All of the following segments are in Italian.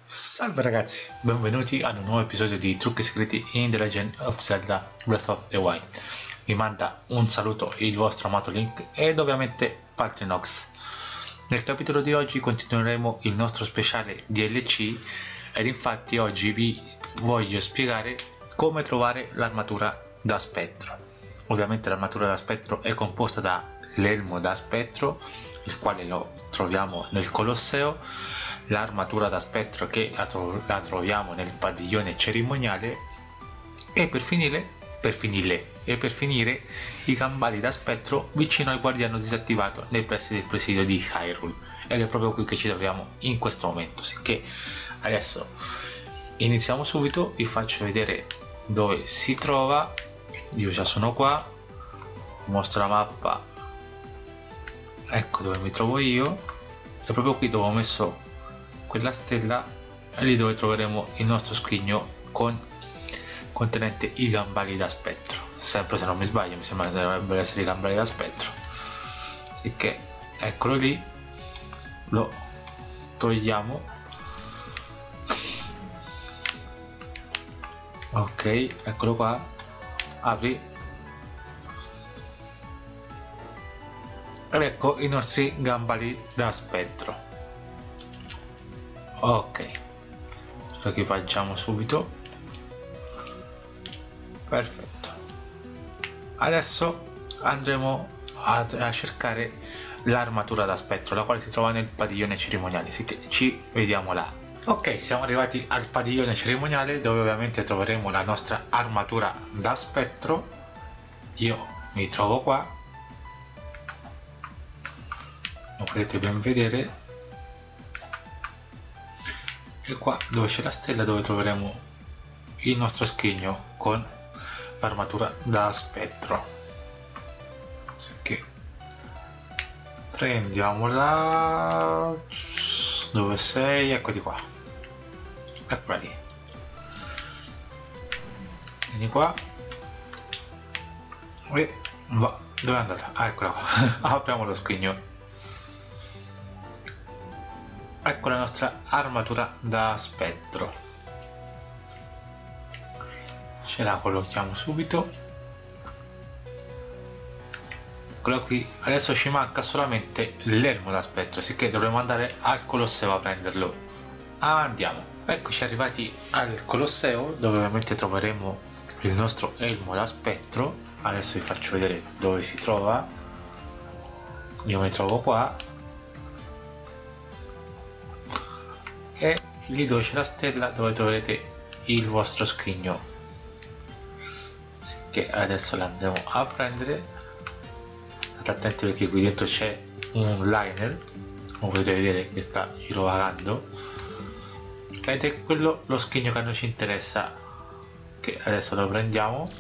Salve ragazzi, benvenuti ad un nuovo episodio di Trucchi Segreti in The Legend of Zelda Breath of the Wild. Vi manda un saluto il vostro amato Link ed ovviamente Paltrinox. Nel capitolo di oggi continueremo il nostro speciale DLC ed infatti oggi vi voglio spiegare come trovare l'armatura da spettro. Ovviamente l'armatura da spettro è composta dall'elmo da spettro, il quale lo troviamo nel Colosseo, l'armatura da spettro che la troviamo nel padiglione cerimoniale e per finire i gambali da spettro vicino al guardiano disattivato nei pressi del presidio di Hyrule, ed è proprio qui che ci troviamo in questo momento. Sicché adesso iniziamo subito, vi faccio vedere dove si trova. Io già sono qua, mostro la mappa, ecco dove mi trovo io, è proprio qui dove ho messo quella stella, è lì dove troveremo il nostro scrigno contenente i gambali da spettro. Sempre, se non mi sbaglio, mi sembra che dovrebbero essere i gambali da spettro, sicché eccolo lì, lo togliamo. Ok, eccolo qua, apri ed ecco i nostri gambali da spettro. Ok, lo equipaggiamo subito. Perfetto, adesso andremo a cercare l'armatura da spettro, la quale si trova nel padiglione cerimoniale, ci vediamo là. Ok, siamo arrivati al padiglione cerimoniale, dove ovviamente troveremo la nostra armatura da spettro. Io mi trovo qua, lo potete ben vedere, e qua dove c'è la stella, dove troveremo il nostro scrigno con l'armatura da spettro. Che prendiamola, dove sei? Eccoti qua, eccola lì, vieni qua e va. Dove è andata? Ah, eccola qua. Apriamo lo scrigno, ecco la nostra armatura da spettro, ce la collochiamo subito, eccola qui. Adesso ci manca solamente l'elmo da spettro, sicché dovremo andare al Colosseo a prenderlo. Andiamo, eccoci arrivati al Colosseo, dove ovviamente troveremo il nostro elmo da spettro. Adesso vi faccio vedere dove si trova. Io mi trovo qua, e lì dove c'è la stella, dove troverete il vostro scrigno, che adesso l'andremo a prendere. State attenti perché qui dentro c'è un liner, come potete vedere, che sta girovagando, ed è quello lo scrigno che a noi ci interessa, che adesso lo prendiamo.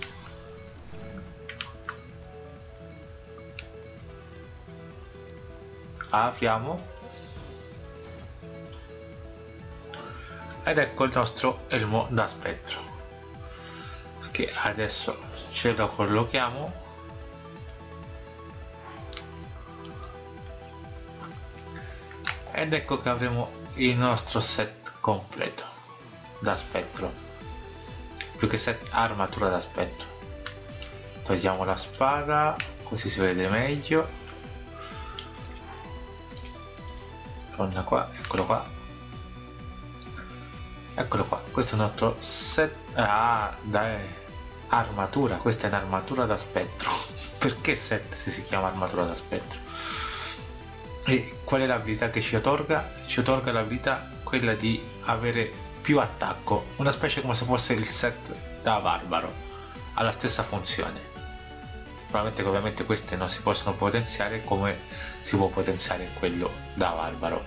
Apriamo ed ecco il nostro elmo da spettro, che adesso ce lo collochiamo. Ed ecco che avremo il nostro set completo da spettro, più che set, armatura da spettro. Togliamo la spada così si vede meglio. Torna qua, eccolo qua. Eccolo qua, questo è il nostro set. Ah, dai, armatura, questa è un'armatura da spettro. Perché set se si chiama armatura da spettro? E qual è l'abilità che ci otorga? Ci otorga l'abilità quella di avere più attacco, una specie come se fosse il set da barbaro, ha la stessa funzione. Probabilmente che ovviamente queste non si possono potenziare come si può potenziare quello da barbaro.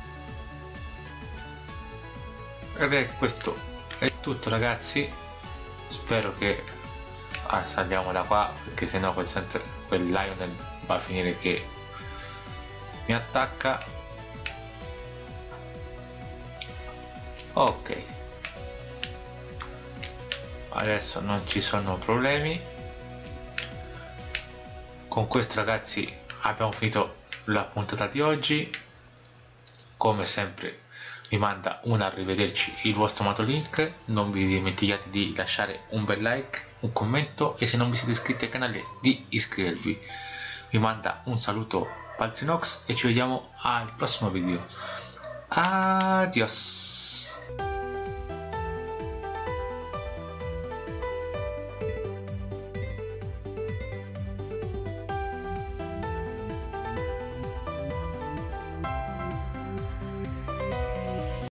Ed questo è tutto ragazzi, spero che saliamo da qua, perché sennò quel Lionel va a finire che mi attacca. Ok, adesso non ci sono problemi. Con questo ragazzi abbiamo finito la puntata di oggi. Come sempre vi manda un arrivederci il vostro amato Link. Non vi dimenticate di lasciare un bel like, un commento, e se non vi siete iscritti al canale di iscrivervi. Vi manda un saluto Paltrinox e ci vediamo al prossimo video. Adios.